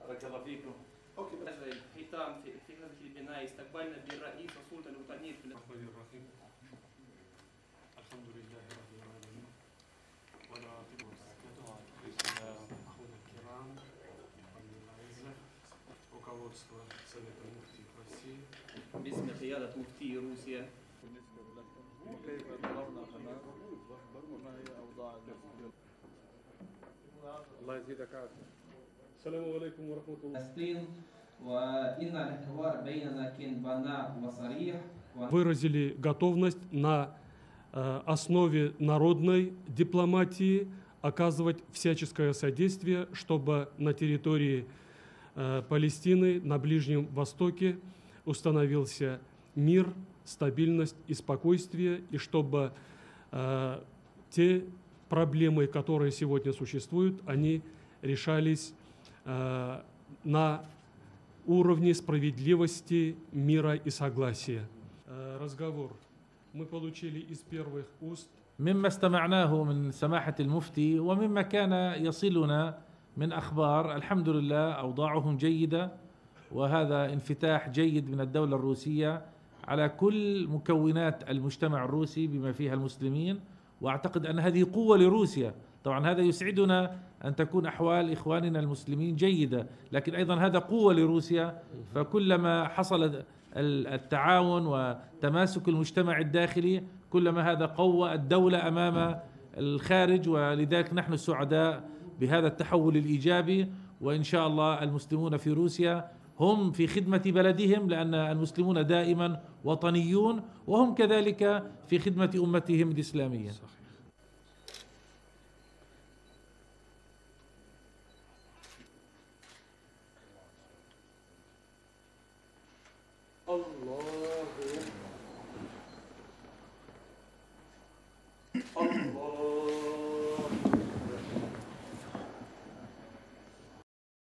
بارك الله فيكم. اوكي بس الختام في هذه البناء استقبلنا بالرئيس السلطان الوطني في الرحمن الرحيم. الحمد لله رب العالمين ولا عاقبة أخونا الكرام الأعزاء руководство Совета муфтиев России. باسم قيادة مفتي روسيا. وكيف ترون الخناق وما هي أوضاع المسلمين؟ الله يزيدك عافية. السلام عليكم ورحمة الله. فلسطين وإن الحوار بيننا كان بناء وصريح. Выразили готовность на основе народной дипломатии оказывать всяческое содействие, чтобы на территории Палестины, на Ближнем Востоке установился мир, стабильность и спокойствие, и чтобы те проблемы, которые сегодня существуют, они решались на уровне справедливости, мира и согласия. Разговор мы получили из первых уст. مما استمعناه من سماحة المفتي ومما كان يصلنا من أخبار، الحمد لله أوضاعهم جيدة، وهذا انفتاح جيد من الدولة الروسية على كل مكونات المجتمع الروسي بما فيها المسلمين، وأعتقد أن هذه قوة لروسيا. طبعا هذا يسعدنا أن تكون أحوال إخواننا المسلمين جيدة، لكن أيضا هذا قوة لروسيا. فكلما حصل التعاون وتماسك المجتمع الداخلي كلما هذا قوى الدولة أمام الخارج، ولذلك نحن سعداء بهذا التحول الإيجابي. وإن شاء الله المسلمون في روسيا هم في خدمة بلدهم، لأن المسلمون دائما وطنيون، وهم كذلك في خدمة أمتهم الإسلامية.